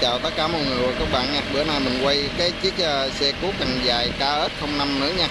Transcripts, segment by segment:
chào tất cả mọi người và các bạn nha. Bữa nay mình quay cái chiếc xe cuốc cần dài KS05 nữa nha.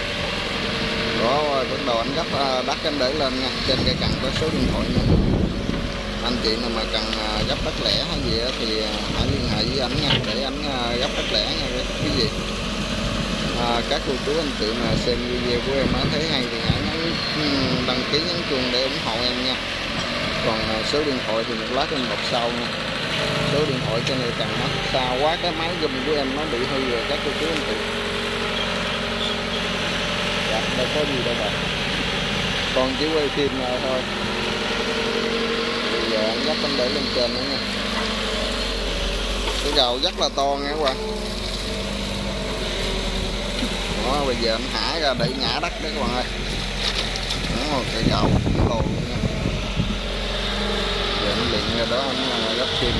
Rồi bắt đầu anh gấp đất anh để lên nha. Trên cây cần có số điện thoại nữa. Anh chị nào mà cần gấp đất lẻ hay gì thì hãy liên hệ với anh nha, để anh gấp đất lẻ nha cái gì. Các cô chú anh chị mà xem video của em thấy hay thì hãy nhấn đăng ký, nhấn chuông để ủng hộ em nha. Còn số điện thoại thì một lát em đọc sau nha. Số điện thoại trên này cần nó xa quá, cái máy zoom của em nó bị hư rồi các cô chú anh chị. Dạ, đâu có gì đâu mà, còn chỉ quay phim thôi. Bây giờ anh gấp anh để lên trên nữa nha. Cái gầu rất là to nha các bạn. Đó, bây giờ anh thả ra để nhả đất đấy các bạn ơi. Đó, cái gầu khổng lồ nha. Giờ anh liền ra đó anh gấp thêm.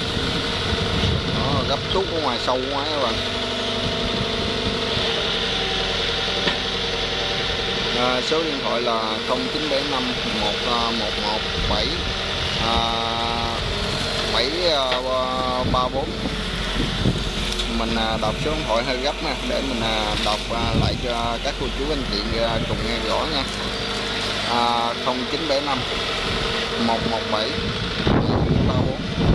Đó, gấp tuốt ở ngoài sâu quá các bạn. Số điện thoại là 0975 1117 734. Mình đọc số điện thoại hơi gấp nha, để mình đọc lại cho các cô chú anh chị cùng nghe rõ nha. 0975 117 34.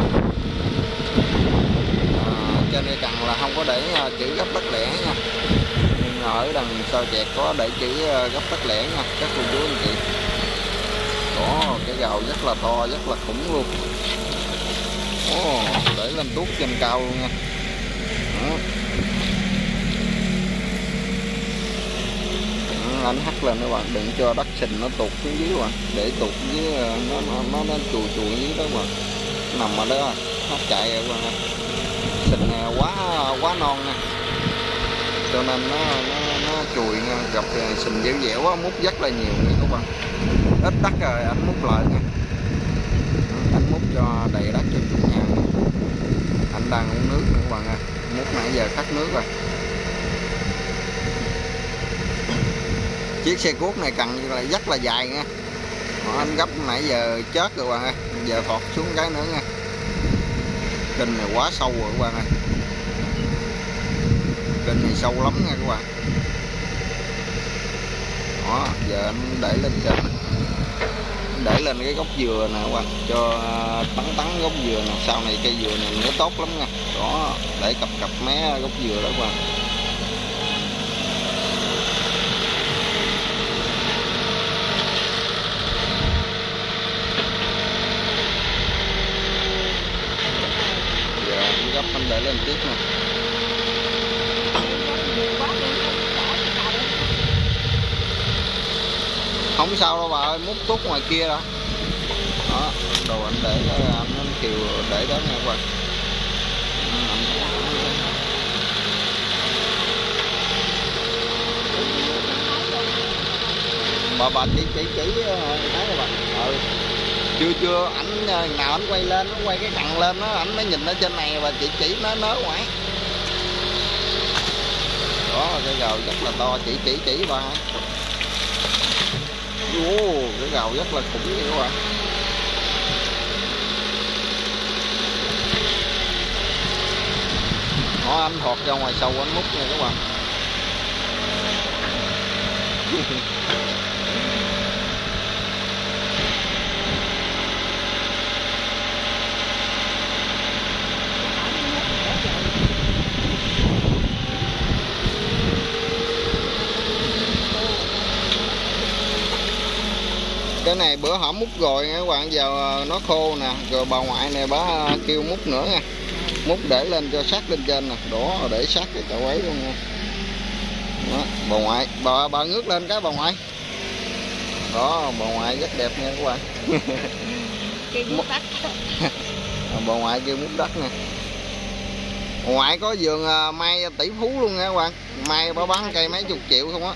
Trên đây cần là không có để chữ gấp đất lẻ nha, nhưng ở đằng sau chẹt có để chữ gấp đất lẻ nha các cô chú anh chị. Đó, cái gầu rất là to, rất là khủng luôn. Để lên tuốt trên cao luôn nha. Đó. Anh hắt lên các bạn, đừng cho đất sình nó tụt xuống dưới bạn, để tụt dưới nó chùi dưới đó mà nằm ở đó nó chạy rồi các bạn. Sình quá non nha, cho nên nó chùi nha, gặp sình dẻo dẻo á, múc rất là nhiều nha các bạn. Ít đất rồi anh múc lại nha, anh múc cho đầy đất cho chủ nhà. Anh đang uống nước nữa các bạn ơi, múc nãy giờ khát nước rồi. Chiếc xe cuốc này cần là rất là dài nha. Anh gấp nãy giờ chết rồi các bạn ơi, giờ thọt xuống cái nữa nha. Kênh này quá sâu rồi các bạn ơi, kênh này sâu lắm nha các bạn. Đó, giờ anh để lên trên, để lên cái gốc dừa nè các bạn, cho tắn gốc dừa nè, sau này cây dừa này nó tốt lắm nha. Đó, để cặp mé gốc dừa đó các bạn. Giờ anh gấp anh để lên tiếp nè. Không sao đâu bà ơi, múc tút ngoài kia đó. Đó, đồ anh để anh Kiều để đó nha các bạn. Bà chỉ thấy các bạn. Chưa ảnh nào anh quay lên, nó quay cái cần lên đó, ảnh mới nhìn ở trên này và chỉ nó nớ ngoài. Đó, cái gầu rất là to, chỉ bà. Cái gầu rất là khủng nha các bạn. Đó, anh thọt ra ngoài sâu anh múc nha các bạn. Cái này bữa hổm múc rồi nha các bạn, giờ nó khô nè, rồi bà ngoại này bà kêu múc nữa nha. Múc để lên cho sát lên trên nè, đó để sát cái chậu ấy luôn nha. Đó, bà ngoại, bà ngước lên cái bà ngoại. Đó, bà ngoại rất đẹp nha các bạn. Bà ngoại kêu múc đất nè. Bà ngoại có vườn mai tỷ phú luôn nha các bạn. Mai bà bán cây mấy chục triệu không á.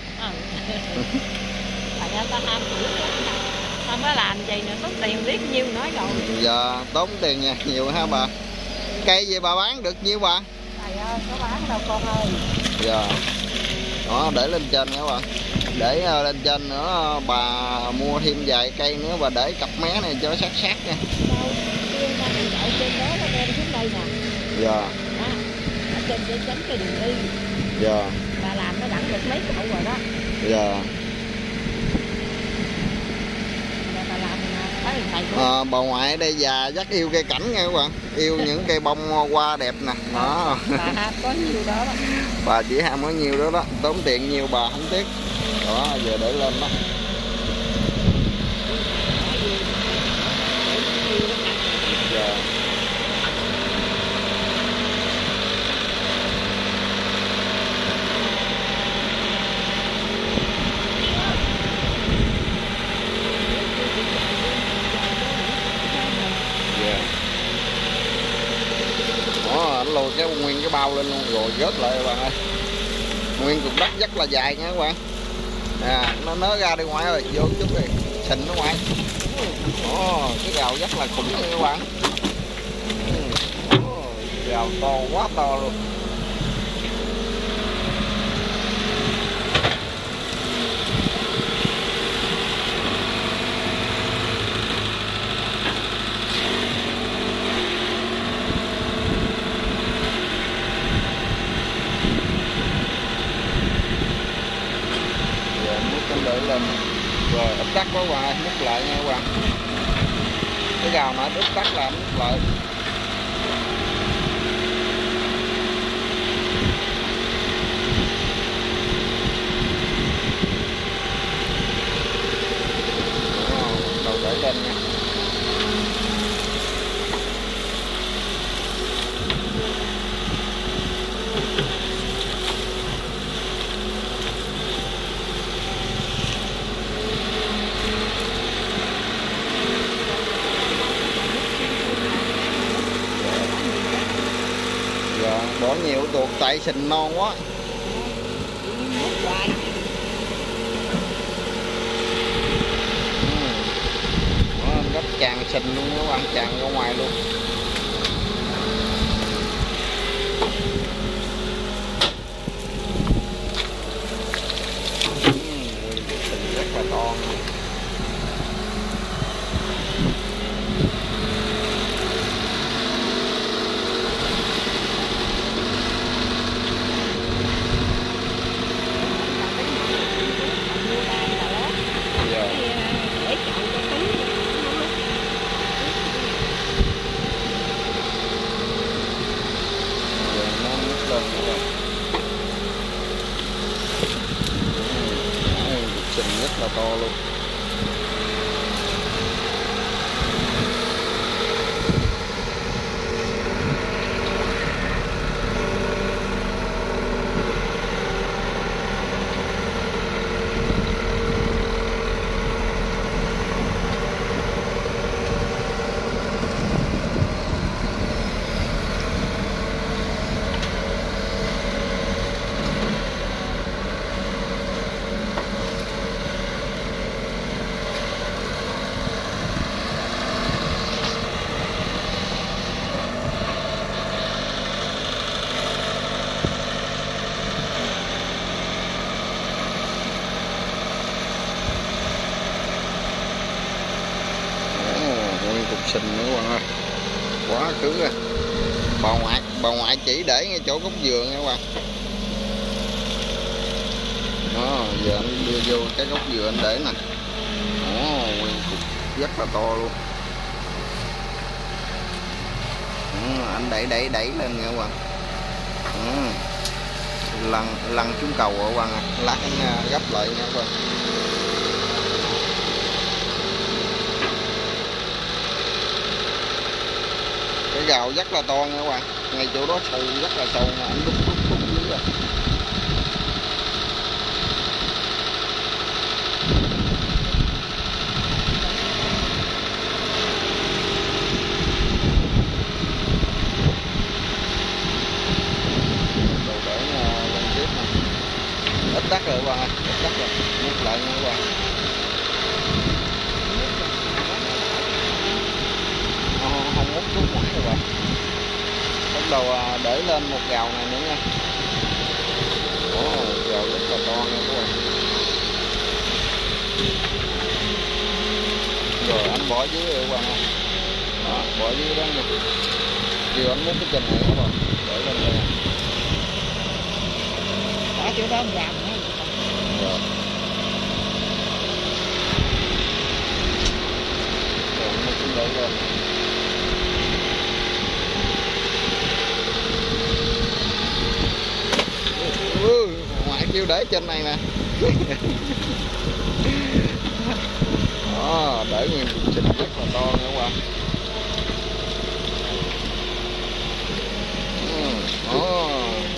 Không có làm gì nữa, tốn tiền biết nhiêu nói rồi. Giờ tốn tiền nha, nhiều ha bà. Cây gì bà bán được nhiêu bà? Trời ơi, có bán đâu con ơi. Giờ đó, để lên trên các bạn, để lên trên nữa bà mua thêm vài cây nữa và để cặp mé này cho sát nha. Đâu, trên đó nó đem xuống đây nè. Dạ. Đó, ở trên để tránh cái đường đi. Dạ. Bà làm nó đẳng được mấy chậu rồi đó. Dạ. Bà làm thấy thầy cũng... Bà ngoại đây già dắt yêu cây cảnh nha các bạn, yêu những cây bông hoa đẹp nè. Đó. Bà có nhiều đó đó. Bà chỉ ham có nhiều đó đó, tốn tiền nhiều bà không tiếc. Đó, giờ để lên đó. Dạ. Đó, anh lùi cái nguyên cái bao lên luôn rồi rớt lại các bạn ơi. Nguyên cục đất rất là dài nha các bạn. Nó nớ ra đi ngoài ơi, vô chút đi, xịn nó ngoài. Cái gào rất là khủng nha các bạn. Gào to quá to luôn. Để lên rồi úp tắt quá qua múc lại nha các bạn. Cái gào nó úp tắt là múc lại. Đầu để lên nha. Bỏ nhiều tuột tại sình non quá. Gấp tràn sình luôn các bạn, tràn ra ngoài luôn. Sình rất là to. Sình rất là to luôn. Sình nữa các bạn ơi, quá cứng rồi. Bà ngoại chỉ để ngay chỗ gốc dừa nha các bạn. Đó, giờ anh đưa vô cái gốc dừa anh để nè. Nguyên cục rất là to luôn. Anh đẩy lên nha các bạn. Lăn trúng cầu các bạn ạ. Lát anh gấp lại nha các bạn. Cái gào rất là to nha các bạn, ngay chỗ đó sâu rất là sâu mà anh đúc dưới rồi. Đồ để lên tiếp nè, ít đất rồi các bạn ơi, ít đất rồi, múc lại nha các bạn. Không múc xuống ngoài các bạn. Bắt đầu để lên một gào này nữa nha. Gào rất là to nha các bạn. Rồi anh bỏ dưới rồi các bạn ơi. Đó, bỏ dưới đó nha. kêu anh múc cái chân này các bạn, để lên đây. Ở chỗ đó làm nữa. Rồi. Rồi nó cũng để lên. Ngoại kêu để trên này nè. Đó, để nguyên trình rất là to nữa các bạn. Đó.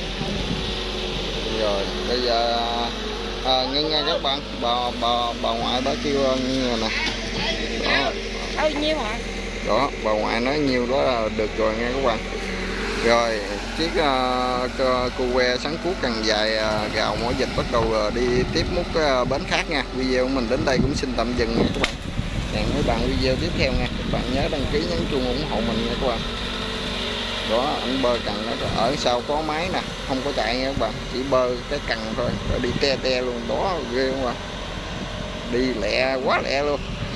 Rồi bây giờ ngưng nha các bạn, bà ngoại đó kêu ngưng rồi nè. Đó. Thôi nhiêu hả? Đó, bà ngoại nói nhiêu đó là được rồi nha các bạn. Rồi chiếc cô que sắn cuốc càng dài gạo mỗi dịch bắt đầu đi tiếp múc bến khác nha. Video của mình đến đây cũng xin tạm dừng nha các bạn. Hẹn mấy bạn video tiếp theo nha. Các bạn nhớ đăng ký nhấn chuông ủng hộ mình nha các bạn. Đó, anh bơ cần nó ở sau có máy nè, không có chạy nha các bạn, chỉ bơ cái cần thôi rồi đi te te luôn, đó ghê không ạ, đi lẹ quá lẹ luôn.